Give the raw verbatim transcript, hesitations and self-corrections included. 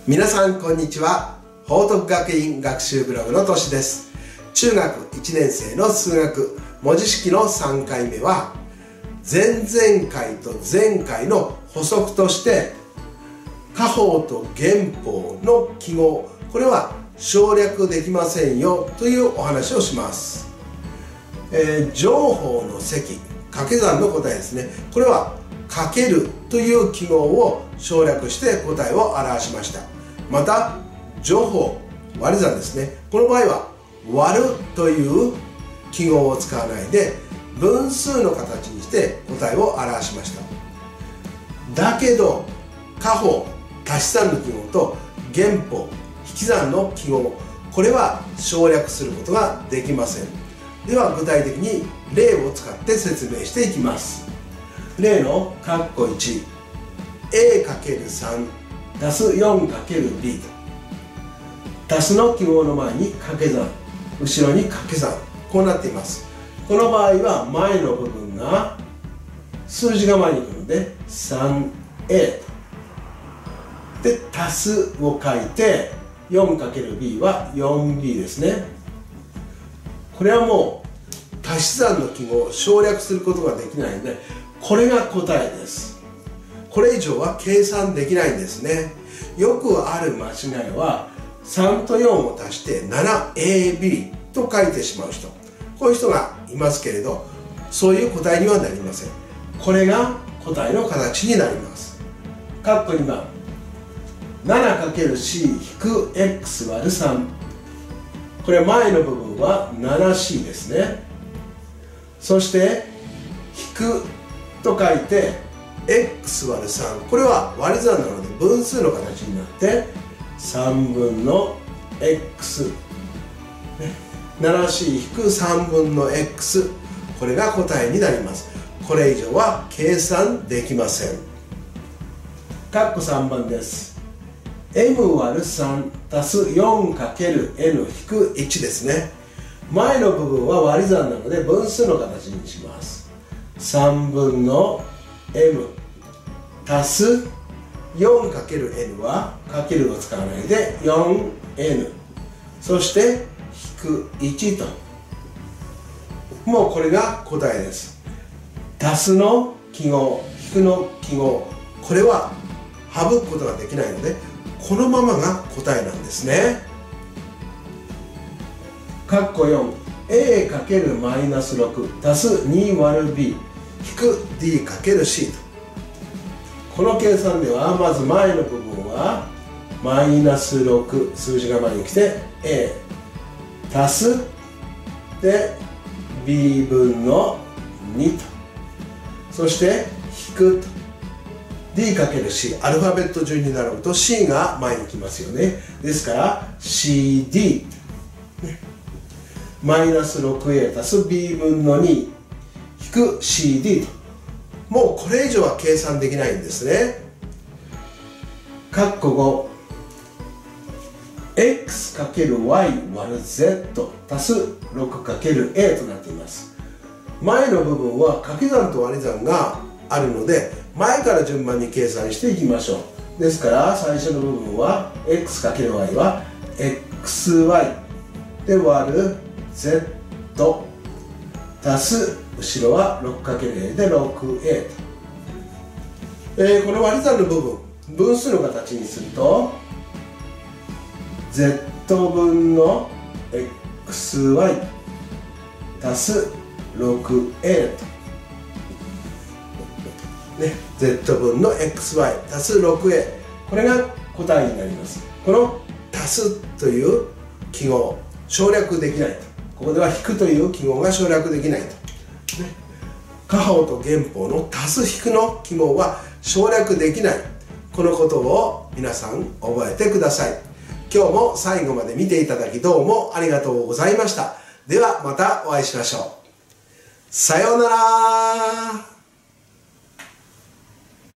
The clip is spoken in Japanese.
皆さんこんにちは。報徳学院学習ブログのとしです。中学いちねん生の数学文字式のさんかいめは、前々回と前回の補足として加法と減法の記号、これは省略できませんよというお話をします。えー、乗法の積、掛け算の答えですね。これはかけるという記号を省略して答えを表しました。また乗法、割り算ですね。この場合は割るという記号を使わないで分数の形にして答えを表しました。だけど加法、足し算の記号と減法、引き算の記号、これは省略することができません。では具体的に例を使って説明していきます。例の括弧いち、エーかけるさん 足す よんかけるビー と、足すの記号の前に掛け算、後ろに掛け算、こうなっています。この場合は前の部分が数字が前に来るので さんエー とで、足すを書いて よんかけるビー は よんビー ですね。これはもう足し算の記号を省略することができないので、これが答えです。これ以上は計算できないんですね。よくある間違いはさんとよんを足して ななエービー と書いてしまう人、こういう人がいますけれど、そういう答えにはなりません。これが答えの形になります。括弧にばん、ななかけるシー 引く エックス 割るさん、これ前の部分は ななシー ですね。そして引くと書いて エックス 割るさん、これは割り算なので分数の形になってさんぶんの エックス、ね、ななシー 引くさんぶんの エックス、 これが答えになります。これ以上は計算できません。括弧さんばんです。 エム 割るさん 足す よんかけるエヌ 引くいち ですね。前の部分は割り算なので分数の形にします。さんぶんの エム 足す よんかけるエヌ はかけるを使わないで よんエヌ、 そして引くいちと、もうこれが答えです。足すの記号、引くの記号、これは省くことができないのでこのままが答えなんですね。括弧よん、エーかけるマイナスろく 足す に割る ビー 引く ディーかけるシー と、この計算ではまず前の部分はマイナスろく、数字が前に来て A 足すで ビー 分のにと、そして引くと ディーかけるシー、 アルファベット順に並ぶと C が前に来ますよね。ですから シーディー、ね、マイナス ろくエー 足す ビー 分のに引く シーディー と、もうこれ以上は計算できないんですね。括弧ご、エックスかけるワイ 割る ゼット 足す ろくかけるエー となっています。前の部分は掛け算と割り算があるので前から順番に計算していきましょう。ですから最初の部分は エックスかけるワイ は エックスワイ で割る ゼット 足す後ろは ろくかけるエー で ろくエー と、えー、この割り算の部分分数の形にすると ゼット 分の エックスワイ 足す ろくエー と、ね、ゼット 分の エックスワイ 足す ろくエー、 これが答えになります。この足すという記号省略できないと、ここでは引くという記号が省略できないと、ね、加法と減法の足す引くの記号は省略できない、このことを皆さん覚えてください。今日も最後まで見ていただきどうもありがとうございました。ではまたお会いしましょう。さようなら。